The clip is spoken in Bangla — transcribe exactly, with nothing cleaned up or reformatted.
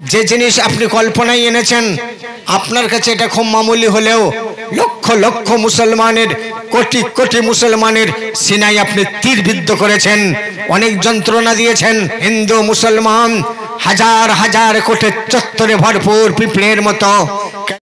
যে জিনিস আপনি কল্পনায় এনেছেন আপনার কাছে এটা খুব মামুলি হলেও লক্ষ লক্ষ মুসলমানের কোটি কোটি মুসলমানের সিনাই আপনি তীরবিদ্ধ করেছেন, অনেক যন্ত্রণা দিয়েছেন। হিন্দু মুসলমান হাজার হাজার কোটি চত্বরে ভরপুর পিঁপড়ের মতো